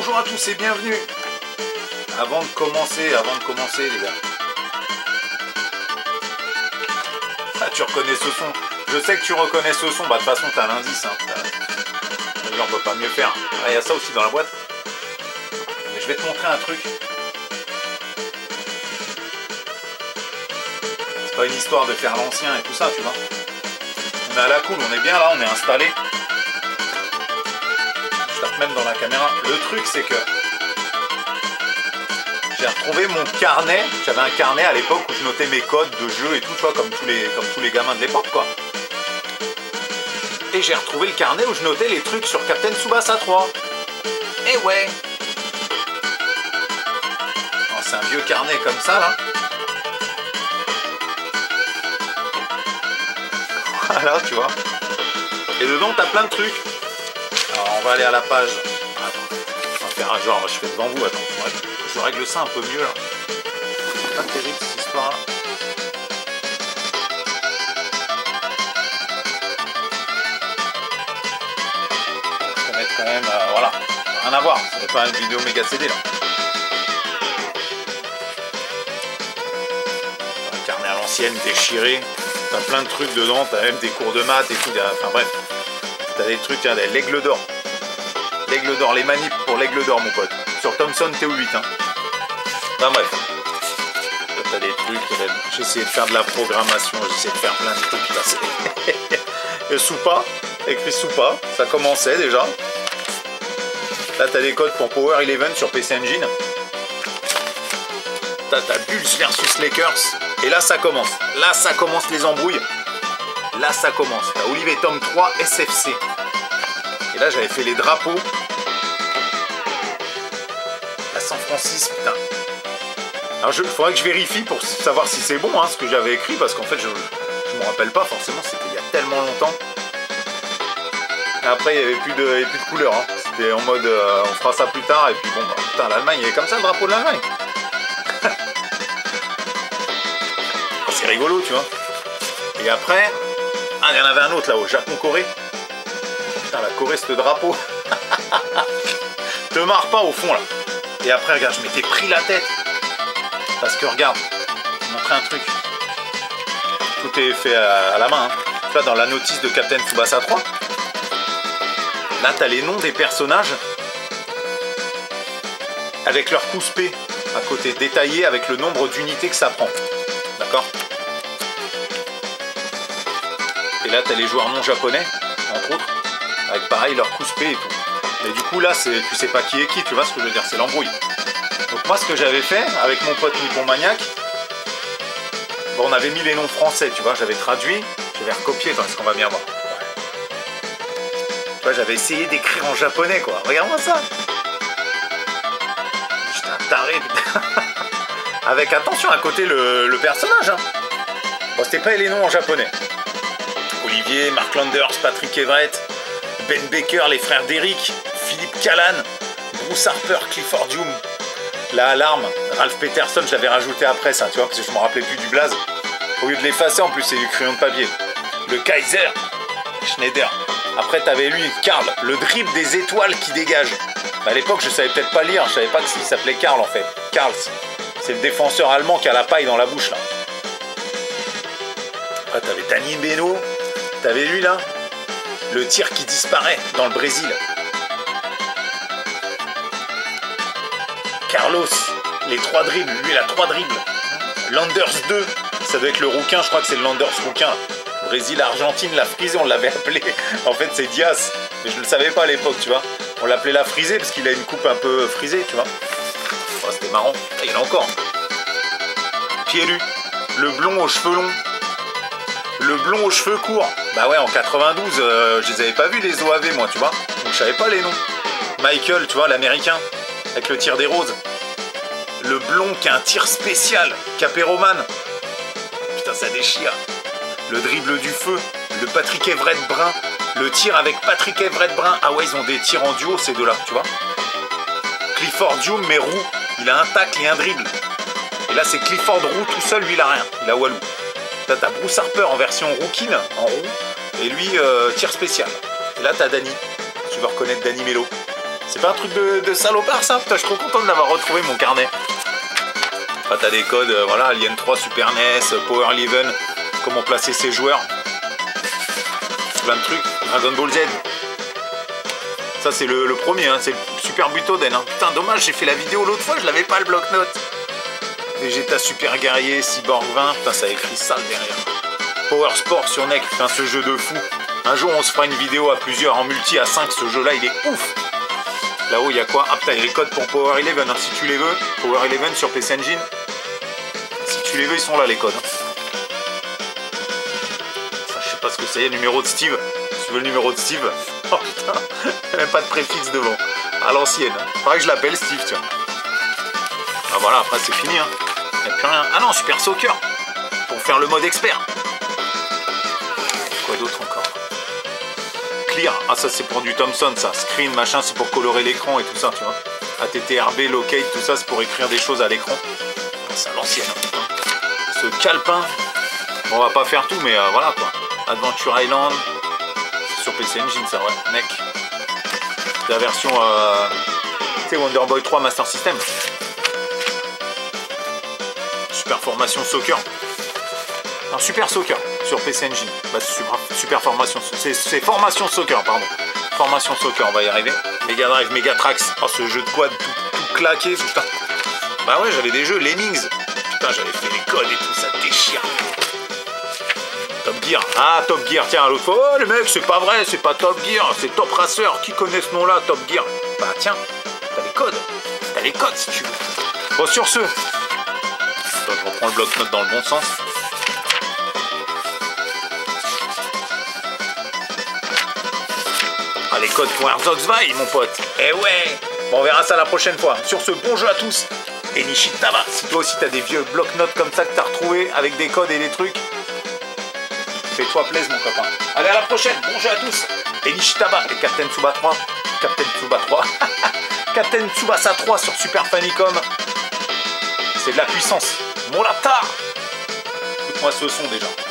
bonjour à tous et bienvenue. Avant de commencer les gars. Ah, tu reconnais ce son. Je sais que tu reconnais ce son. Bah de toute façon t'as l'indice. Hein. On peut pas mieux faire. Il y a ça aussi dans la boîte. Mais je vais te montrer un truc. C'est pas une histoire de faire l'ancien et tout ça, tu vois. On est à la cool, on est bien là, on est installé. Je tape même dans la caméra. Le truc c'est que j'ai retrouvé mon carnet. J'avais un carnet à l'époque où je notais mes codes de jeu et tout, tu vois, comme tous les gamins de l'époque, quoi. Et j'ai retrouvé le carnet où je notais les trucs sur Captain Tsubasa 3. Et ouais. C'est un vieux carnet comme ça, là. Voilà, tu vois. Et dedans, t'as plein de trucs. Alors, on va aller à la page. Attends. On va faire un genre, je fais devant vous, attends. Ouais. Je règle ça un peu mieux là. C'est pas terrible cette histoire là. Je vais mettre quand même. Voilà. Rien à voir. Ce n'est pas une vidéo méga CD là. Un carnet à l'ancienne, déchiré. T'as plein de trucs dedans. T'as même des cours de maths et tout. Enfin bref. T'as des trucs, tiens, l'aigle d'or. L'aigle d'or, les manips pour l'aigle d'or, mon pote. Sur Thomson TO8. Hein. Enfin bref. T'as des trucs, j'ai essayé de faire de la programmation, j'ai essayé de faire plein de trucs. Là, et Soupa, écrit Soupa, ça commençait déjà. Là t'as des codes pour Power 11 sur PC Engine. T'as Bulls versus Lakers. Et là ça commence. Là ça commence les embrouilles. Là ça commence. T'as Olivier Tom 3 SFC. Et là j'avais fait les drapeaux. La San Francisco, putain. Alors il faudrait que je vérifie pour savoir si c'est bon, hein, ce que j'avais écrit, parce qu'en fait je me rappelle pas forcément, c'était il y a tellement longtemps. Et après il n'y avait plus de couleurs, hein. C'était en mode on fera ça plus tard, et puis bon, bah, putain, l'Allemagne, il est comme ça le drapeau de l'Allemagne. C'est rigolo, tu vois. Et après, il y en avait un autre là, au Japon-Corée. Putain, la Corée, ce drapeau. Te marre pas au fond là. Et après, regarde, je m'étais pris la tête. Parce que regarde, je vais montrer un truc. Tout est fait à la main. Hein. Tu vois, dans la notice de Captain Tsubasa 3, là, tu as les noms des personnages avec leur pouce P à côté, détaillé avec le nombre d'unités que ça prend. D'accord? Et là, tu as les joueurs non japonais, entre autres, avec pareil leur pouce P et tout. Mais du coup, là, tu sais pas qui est qui, tu vois ce que je veux dire? C'est l'embrouille. Donc moi ce que j'avais fait avec mon pote Nippon Maniac, bon, on avait mis les noms français, tu vois, j'avais traduit, j'avais recopié, est-ce qu'on va bien voir. Tu vois, j'avais essayé d'écrire en japonais quoi, regarde-moi ça. J'étais un taré, putain. Avec attention à côté le personnage. Hein. Bon, c'était pas les noms en japonais. Olivier, Mark Landers, Patrick Everett, Ben Baker, les frères d'Eric, Philippe Callan, Bruce Harper, Clifford Hume. La alarme, Ralph Peterson, je l'avais rajouté après ça, tu vois, parce que je me rappelais plus du blaze. Au lieu de l'effacer, en plus, c'est du crayon de papier. Le Kaiser, Schneider. Après, t'avais lui, Karl, le dribble des étoiles qui dégage. À l'époque, je savais peut-être pas lire, je savais pas qu'il s'appelait Karl en fait. Karls, c'est le défenseur allemand qui a la paille dans la bouche là. Après, t'avais Dani Beno, t'avais lui là, le tir qui disparaît dans le Brésil. Carlos, les 3 dribbles, lui il a 3 dribbles. Landers 2, ça doit être le rouquin, je crois que c'est le Landers rouquin. Brésil, Argentine, la frisée, on l'avait appelé. En fait c'est Diaz, mais je le savais pas à l'époque, tu vois. On l'appelait la frisée parce qu'il a une coupe un peu frisée, tu vois. Oh, c'était marrant, et il y en a encore. Pierru, le blond aux cheveux longs. Le blond aux cheveux courts. Bah ouais, en 92, je les avais pas vus les OAV moi, tu vois. Donc je savais pas les noms. Michael, tu vois, l'américain. Avec le tir des roses. Le blond qui a un tir spécial. Capéroman. Putain, ça déchire. Le dribble du feu. Le Patrick Everett brun. Le tir avec Patrick Everett brun. Ah ouais, ils ont des tirs en duo, ces deux-là, tu vois. Clifford Hume, mais roux. Il a un tacle et un dribble. Et là, c'est Clifford roux tout seul, lui, il a rien. Il a Walou. Là, t'as Bruce Harper en version rouquine, en roux. Et lui, tir spécial. Et là, t'as Danny. Tu vas reconnaître Danny Mello. C'est pas un truc de salopard ça? Putain, je suis trop content de l'avoir retrouvé mon carnet. Bah, t'as des codes, voilà, Alien 3, Super NES, Power Eleven, comment placer ses joueurs. Plein de trucs. Dragon Ball Z. Ça c'est le premier, hein, c'est le Super Butoden. Hein. Putain, dommage, j'ai fait la vidéo l'autre fois, je l'avais pas le bloc-notes. Vegeta Super Guerrier, Cyborg 20, putain, ça a écrit sale derrière. Power Sport sur NEC, putain, ce jeu de fou. Un jour, on se fera une vidéo à plusieurs, en multi à 5, ce jeu-là, il est ouf. Là-haut, il y a quoi? Ah, putain, il y a les codes pour Power Eleven, hein, si tu les veux. Power Eleven sur PC Engine. Si tu les veux, ils sont là, les codes. Ça, je sais pas ce que c'est, le numéro de Steve. Si tu veux le numéro de Steve. Oh putain, même pas de préfixe devant. À l'ancienne. Faudrait que je l'appelle Steve, tiens. Ah voilà, après c'est fini, hein. Y'a plus rien. Ah non, Super Soccer. Pour faire le mode expert. Quoi d'autre encore? Clear. Ah ça c'est pour du Thomson, ça. Screen, machin, c'est pour colorer l'écran et tout ça, tu vois. ATTRB, Locate, tout ça, c'est pour écrire des choses à l'écran. C'est à l'ancienne, hein. Ce calepin. Bon, on va pas faire tout, mais voilà quoi. Adventure Island. Sur PC Engine, ça, ouais. NEC. C'est la version, tu sais, Wonder Boy 3 Master System. Super Formation Soccer. Non, Super Soccer sur PC Engine. Bah, super Formation. C'est Formation Soccer, pardon. Formation Soccer, on va y arriver. Mega Drive, Mega Tracks. Oh, ce jeu de quad tout claqué, putain. Bah ouais, j'avais des jeux, Lemmings. Putain, j'avais fait les codes et tout, ça déchire. Top Gear. Ah, Top Gear, tiens, l'autre fois. Oh, les mecs, c'est pas vrai, c'est pas Top Gear, c'est Top Racer. Qui connaît ce nom-là, Top Gear? Bah, tiens, t'as les codes. T'as les codes si tu veux. Bon, sur ce. Attends, je reprends le bloc-notes dans le bon sens. Ah, les codes pour Herzog Zwei, mon pote. Eh ouais. Bon, on verra ça la prochaine fois. Sur ce, bon jeu à tous. Et Nishitaba. Si toi aussi t'as des vieux bloc-notes comme ça que t'as retrouvés avec des codes et des trucs, fais-toi plaisir, mon copain. Allez, à la prochaine. Bon jeu à tous. Et Nishitaba et Captain Tsuba 3. Captain Tsuba 3. Captain Tsubasa 3 sur Super Famicom. C'est de la puissance. Morata. Écoute-moi ce son déjà.